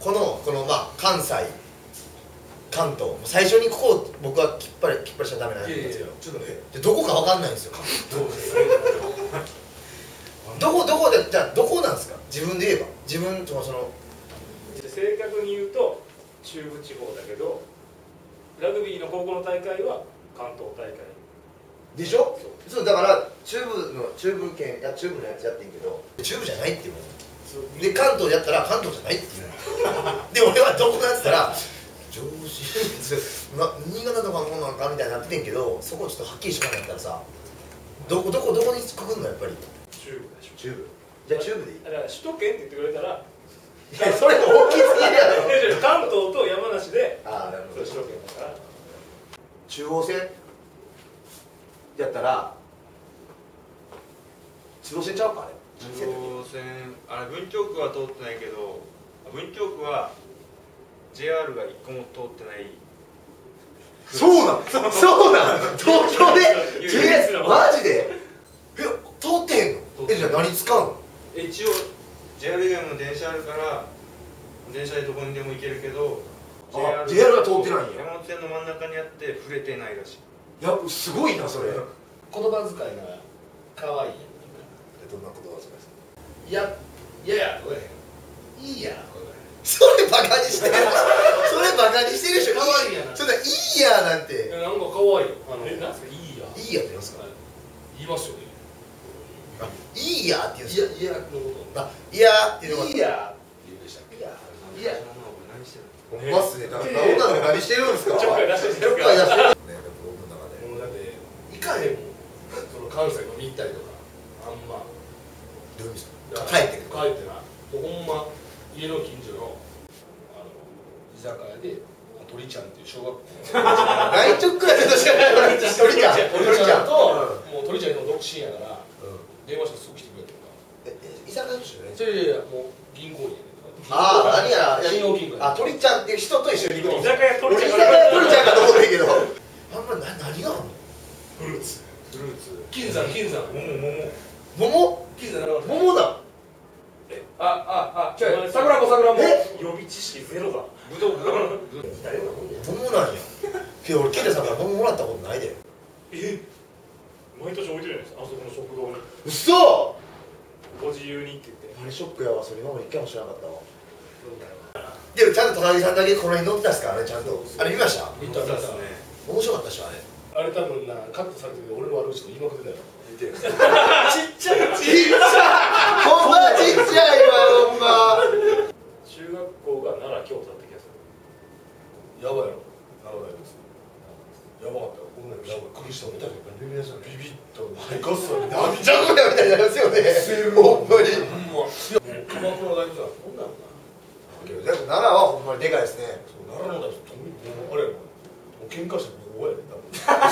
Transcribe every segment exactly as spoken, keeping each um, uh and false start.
このこのまあ関西関東最初にここを僕はきっぱりきっぱりしちゃダメなんですよ。ちょっとねでどこかわかんないんですよ。どこどこでじゃあどこなんですか自分で言えば自分とその正確に言うと中部地方だけどラグビーの高校の大会は関東大会でしょ。そうだから中部の中部圏いや中部のやつやってんけど中部じゃないっていうので関東やったら関東じゃないっていうので俺はどこだって言ったら上司な新潟とかのものなんかみたいになってんけどそこをちょっとはっきりしなかったらさどこどこどこにくくんのやっぱり中部でしょ。 中部じゃあ中部でいいだから首都圏って言ってくれたらいやそれ大きすぎるやろ関東と山梨でああなるほど首都圏だから中央線やったら中央線ちゃうかあれ中央線あれ文京区は通ってないけど文京区は ジェイアール が一個も通ってない。 そうなんそうなん東京で ジェイアール マジでえ通ってへんのえじゃあ何使うの一応 ジェイアール 以外も電車あるから電車でどこにでも行けるけどジェイアール が通ってないんや山手線の真ん中にあって触れてないらしい。 いやすごいなそれ言葉遣いが可愛いどんな言葉遣いですかいやいやいやこれいいやこれそれバカにしてるそれバカにしてるでしょ可愛いやなそれいいやなんてなんか可愛いよあのえなんすかいいやいいやって言いますか言いますよねあいいやって言うんですかいやいやのことあいやっていうのがいいやって言うでしたっけいやいや何してるほんまっすね女の子何してるんですかちょっかい出してるんですかちょっかい出してるね僕の中でもうだって行かへんもんその関西飲み行ったりとかあんまどういう意味ですだか帰ってくる帰ってなもうほんま家の近所のあの居酒屋で鳥ちゃんっていう小学校外直くらいとしかない鳥ちゃん鳥ちゃんともう鳥ちゃんの独身やから電話してすぐ来てくれるとかえ居酒屋の人ねそれでもう銀行にああ何やら信用金庫あ鳥ちゃんっていう人と一緒に行くの居酒屋鳥ちゃん俺居酒屋鳥ちゃんかと思ってんけどあんまな何があんのフルーツフルーツ金山金山桃金山なかった桃だあああ違う桜も桜も予備知識ゼロだ。 ぶどうぶどう桃なんやけど俺ケイタさんから桃もらったことないでえ毎年置いてるじゃないですかあそこの食堂にうそご自由にって言ってあれショックやわそれ今まで一回も知らなかったわでもちゃんと高木さんだけこの辺乗ってたっすからねちゃんとあれ見ました見た見たですね。 面白かったっしょあれあれ多分なカットされてて俺の悪口と言いまくってたよちっちゃいちっちゃいほんまちっちゃいわほんま中学校が奈良京都だった気がするやばいやろやばいですやばかったよ僕ねやばいびっくりした見た時ビビビッとガスがなんじゃこりゃみたいになりますよねほんまにほんまいや鎌倉大仏はこんなんなでも奈良はほんまにでかいですねそう奈良の大仏とあれやもう喧嘩してこうやで多分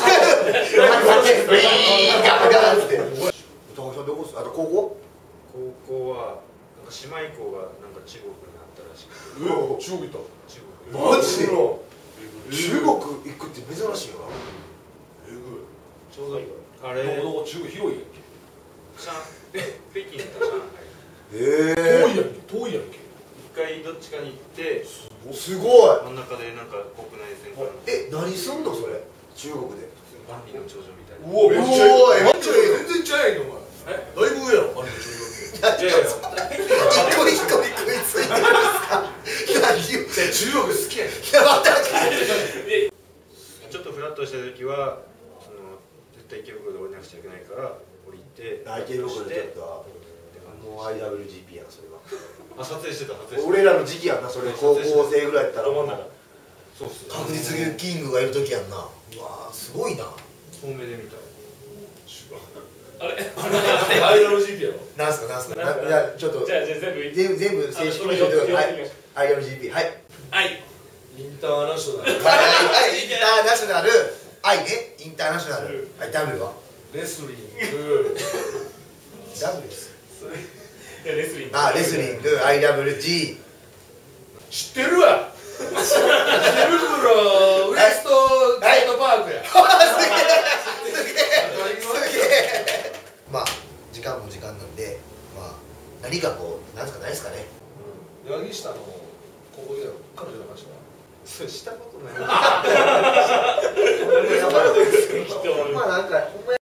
ガガーって高木さんどこっすあと高校高校はなんか姉妹校がなんか中国になったらしくてうわ中国行った中国マジで中中国行くって珍しいよなえぐいちょうどあれどこどこ中国広いやんけ上北京と上海へ遠いやんけ遠いやんけ一回どっちかに行ってすごい真ん中でなんか国内線からえ何すんのそれ中国で万里の長城みたいな。 うわめっちゃおーえめっちゃ全然ちゃうやんけお前えだいぶ上やろあれの中いやいや一個一個に食いついてるんですか何をい学中国好きやねんやまたちょっとフラッとした時はその絶対池袋で降りなくちゃいけないから降りてあ池袋でちょっとって感じもう アイダブリュージーピー やなそれはあ撮影してた撮影してた俺らの時期やんなそれ高校生ぐらいやったらど真ん中そうっすね確実にキングがいる時やんなうわーすごいな遠目で見たあれアイドル ジーピー やろなんすかなんすかないやちょっとじゃあじゃあ全部全部全部正式にあ言ってくださいよはい アイダブリュージーピー はいはいインターナショナルはいはいインターナショナル愛ねインターナショナルはい W はレスリング W ですいやレスリングあレスリング アイダブリュージー知ってるわ池袋ウエストゲートパークやまあ時間も時間なんでまあ何かこうなんすかないですかね八木下のここで彼女の話はそれしたことないまあなんかほんま